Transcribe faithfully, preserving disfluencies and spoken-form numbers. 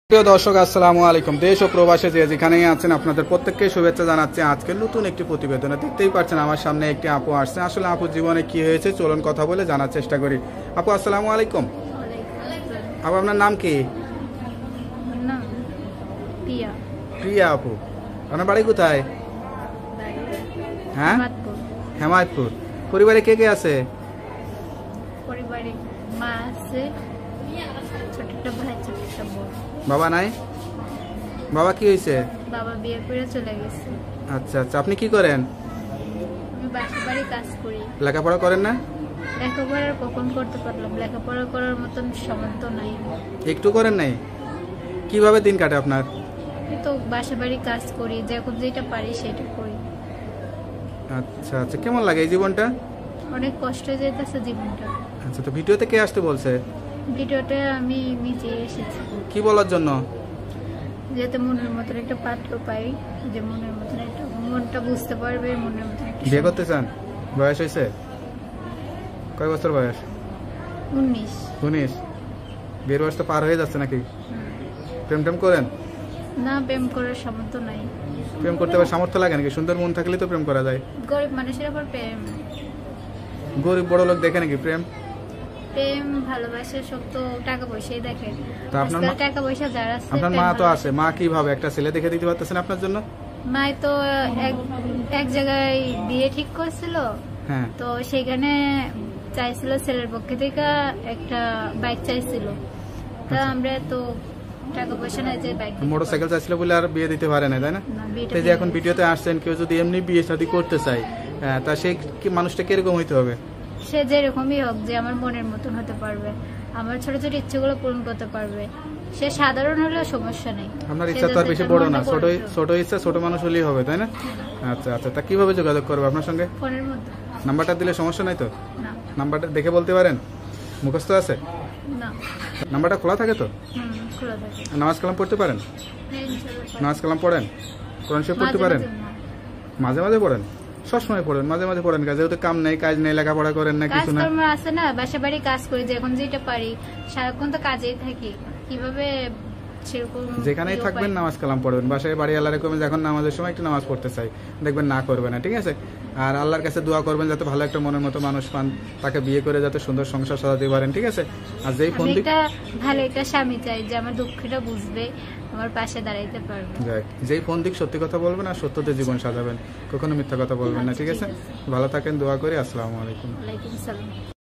প্রিয় দর্শক আসসালামু আলাইকুম। দেশ ও প্রবাসে যে যেখানেই আছেন আপনাদের প্রত্যেককে শুভেচ্ছা জানাচ্ছি আজকের নতুন একটি প্রতিবেদনে। দেখতেই পাচ্ছেন আমার সামনে একটি আপু আসছে। আসলে আপুর জীবনে কি হয়েছে চলুন কথা বলে জানার চেষ্টা করি। আপু আসসালামু আলাইকুম। আপু আপনার নাম কি? প্রিয়া। প্রিয়া আপু, আপনার বাড়ি কোথায়? হ্যাঁ, হেমায়তপুর। পরিবারে কে কে আছে? পরিবারে মা আছে, ছোট একটা ভাই, ছোট একটা বোন। বাবা নাই? বাবা কি হয়েছে? বাবা বিয়ে করে চলে গেছে। আচ্ছা আচ্ছা, আপনি কি করেন? আমি বাসা বাড়ি কাজ করি। লেখাপড়া করেন না? লেখাপড়া কখন করতে পারলাম, লেখাপড়া করার মতন সামর্থ্য নাই। একটু করেন নাই? কিভাবে দিন কাটে আপনার? তো বাসা বাড়ি কাজ করি, যখন যেটা পারি সেটা করি। আচ্ছা আচ্ছা, কেমন লাগে এই জীবনটা? অনেক কষ্ট হয়ে যাইতেছে জীবনটা। আচ্ছা, তো ভিডিওতে কে আসতে বলছে? ভিডিওটা আমি নিজে এসেছি। কি বলার জন্য? যাতে মনের মতন একটা পাত্র পাই, যে মনের মতন একটা মনটা বুঝতে পারবে, মনের মতন একটা। বিয়ে করতে চান? বয়স হয়েছে? কয় বছর বয়স? উনিশ। উনিশ? বিয়ের বয়স তো পার হয়ে যাচ্ছে নাকি? প্রেম টেম করেন? না, প্রেম করার সামর্থ্য নাই। প্রেম করতে আবার সামর্থ্য লাগে নাকি? সুন্দর মন থাকলে তো প্রেম করা যায়। গরিব মানুষের আবার প্রেম? গরিব বড় লোক দেখে নাকি প্রেম? প্রেম ভালোবাসা সব তো টাকা পয়সাই দেখে। তো আপনার আজকাল টাকা পয়সা যারা আছে, আপনার মা প্রেম তো ভালোবাসা। আছে, মা কিভাবে একটা ছেলে দেখে দিতে পারতেছেন আপনার জন্য? মাই তো এক এক জায়গায় বিয়ে ঠিক করছিল, হ্যাঁ, তো সেখানে চাইছিল ছেলের পক্ষে থেকে একটা বাইক চাইছিল। তা আমরা তো টাকা পয়সা নাই যে বাইক। মোটরসাইকেল চাইছিল বলে আর বিয়ে দিতে পারে না, তাই না? না, বিয়েটা এই যে এখন ভিডিওতে আসছেন, কেউ যদি এমনি বিয়ে শাদী করতে চায়, হ্যাঁ, তা সেই কি মানুষটা কিরকম হইতে হবে? সে যেরকমই হোক, যে আমার মনের মতন হতে পারবে, আমার ছোট ছোট ইচ্ছেগুলো পূরণ করতে পারবে। সে সাধারণ হলেও সমস্যা নেই। আপনার ইচ্ছা তো আর বেশি বড় না, ছোট ছোট ইচ্ছা ছোট মানুষ হলেই হবে, তাই না? আচ্ছা আচ্ছা, তা কিভাবে যোগাযোগ করবে আপনার সঙ্গে? ফোনের মধ্যে। নাম্বারটা দিলে সমস্যা নাই তো? না। নাম্বারটা দেখে বলতে পারেন? মুখস্থ আছে? না। নাম্বারটা খোলা থাকে তো? হুম, খোলা থাকে। নামাজ কালাম পড়তে পারেন? হ্যাঁ, ইনশাআল্লাহ। নামাজ কালাম পড়েন? কোরআন শরীফ পড়তে মাঝে পারেন? মাঝে না। মাঝে মাঝে পড়েন? সবসময় পড়েন? মাঝে মাঝে পড়েন কাজ, যেহেতু কাম নেই, কাজ নেই, লেখাপড়া করেন না, কিছু না? কাজকর্ম আছে না, বাসা বাড়ি কাজ করি, যখন যেটা পারি, সারাক্ষণ তো কাজেই থাকি। কিভাবে সেরকম যেখানেই ইয়ে থাকবেন পাই। নামাজ কালাম পড়বেন। বাসায় বাড়ি আল্লাহ রেখে যখন নামাজের সময় একটু নামাজ পড়তে চাই, দেখবেন না করবে না, ঠিক আছে? আর আল্লাহর কাছে দোয়া করবেন যাতে ভালো একটা মনের মতো মানুষ পান, তাকে বিয়ে করে যাতে সুন্দর সংসার সাজাতে পারেন, ঠিক আছে? আর যেই ফোন আমি দিক একটা ভালো একটা স্বামী চাই, যে আমার দুঃখটা বুঝবে, আমার পাশে দাঁড়াইতে পারবে। যাক, যেই ফোন দিক সত্যি কথা বলবেন আর সত্যতে জীবন সাজাবেন, কখনো মিথ্যা কথা বলবেন না, ঠিক আছে? ভালো থাকেন, দোয়া করি। আসসালামু আলাইকুম। ওয়ালাইকুম সালাম।